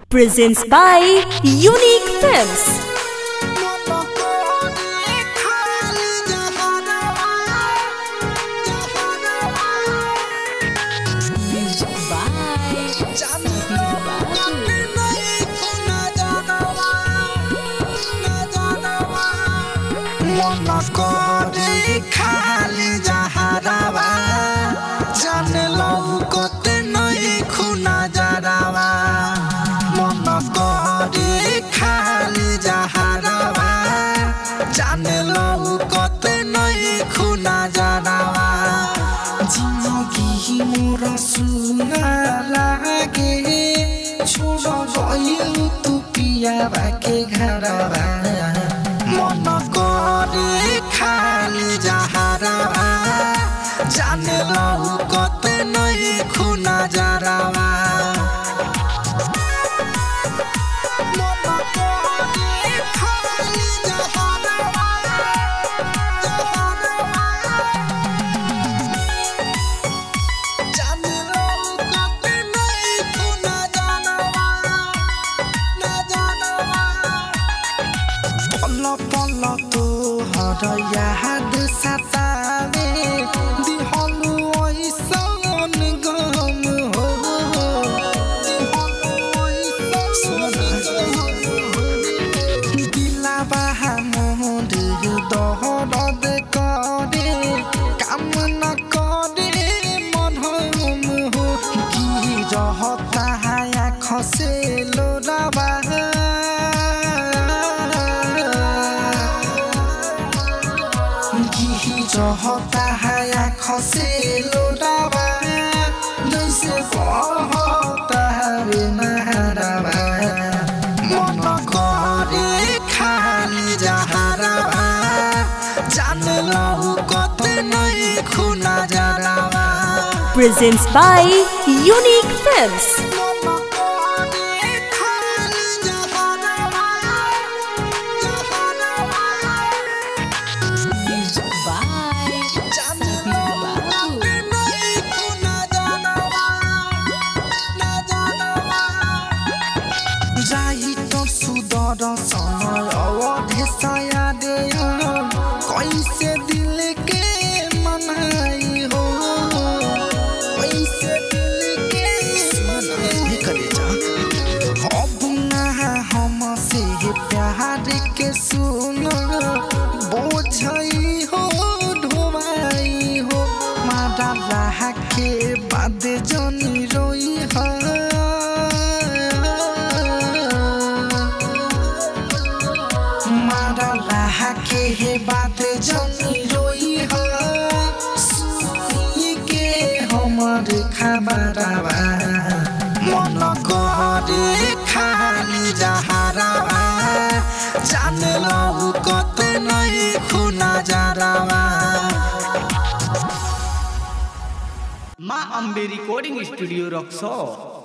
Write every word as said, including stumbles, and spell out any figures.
Presents by Unique Films. खाली जहरावा जान लो कोते नहीं खुना जरावा मन करे खाली जहरावा जान लो कोते नहीं खुना जरावा जिंदगी मोर सुना लागे छोड़ गइल तू पियावा के घरवा मन करे खाली जहरावा जान लो कोते नहीं खुना जरावा याद सतावे दिहलु ओइसन गम हो दिलावा मोर दहरद करे काम न करे मनहम हो की रहता है खसे लोरावा होता है खसे लोरावा जैसे होता है महरावा मन करे खाली जहरावा जान लो कोते नहीं खुना जरावा। Presents by Unique Films. समय अवधि साया दे कैसे दिल के मनाई हो कैसे दिल के मनाई करे जा अब ना हम से प्यार के सुन बोझई हो ढोवाई हो मारा रहा के बाद जनी रोई हो के बात जनी रोई हो सुनी के हमर खबरवा मन करे खाली जहरावा जान लो कोते नहीं खुना जरावा। माँ अम्बे रिकॉर्डिंग स्टूडियो रक्सौल।